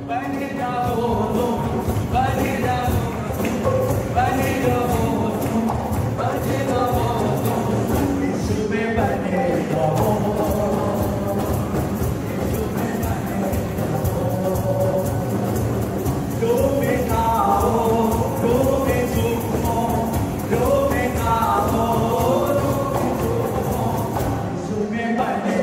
बने जाओ तुम, बने जाओ, बने जाओ तुम, बने जाओ तुम, यीशु में बने जाओ, यीशु में बने जाओ। जो में खाओ, जो में सुनो, जो में खाओ, यीशु में बने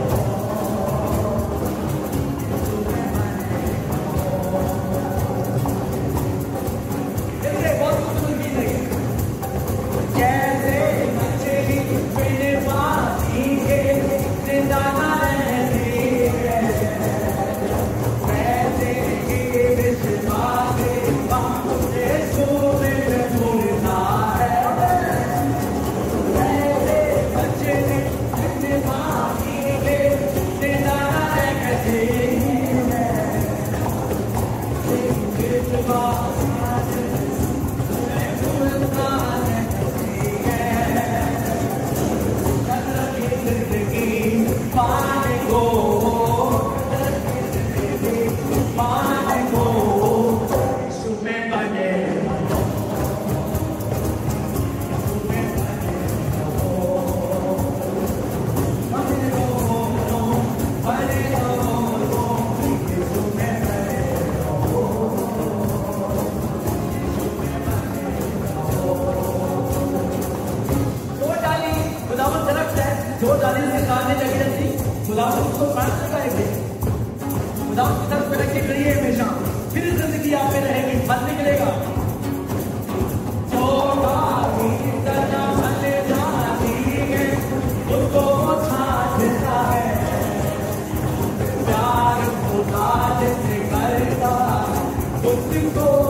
जो डाली से काटने लगी रहती, खुदावंद उसको प्रार्थना करेंगे, खुदावंद की तरफ रख के करिए हमेशा, फिर जिंदगी आप में रहेगी, फल निकलेगा। जो डाली सजा फल जाती है, उसको छांटता है, प्यार खुदा जिससे करता, उसको